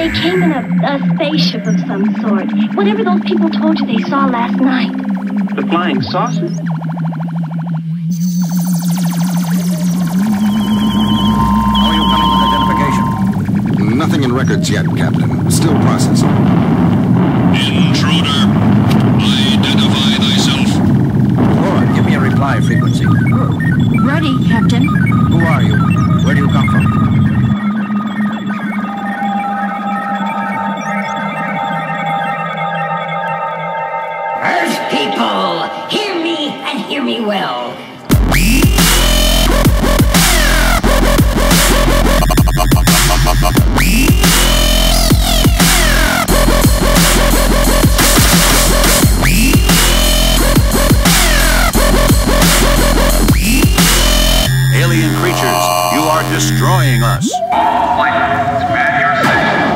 They came in a spaceship of some sort. Whatever those people told you they saw last night. The flying saucer? How are you coming with identification? Nothing in records yet, Captain. Still processing. Intruder, identify thyself. Laura, give me a reply frequency. Ready, Captain. Who are you? Where do you come from? Earth people, hear me and hear me well. Alien creatures, you are destroying us. All flights, man your station.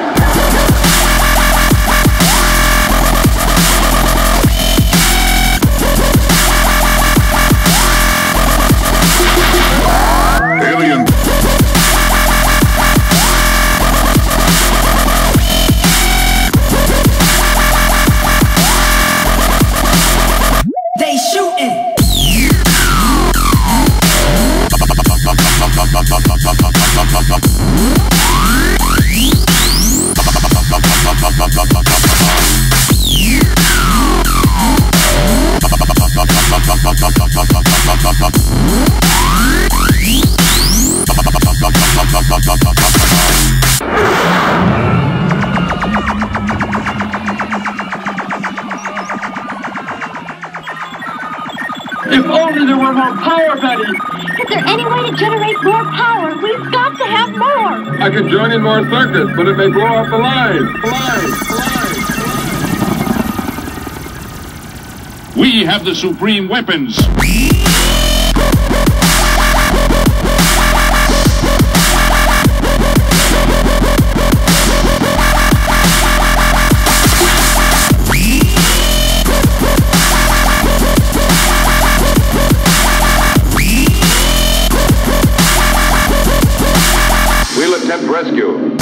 Alien. They shooting. If only there were more power, Betty! Is there any way to generate more power? We've got to have more! I could join in more circuits, but it may blow off the line. We have the supreme weapons. We'll attempt rescue.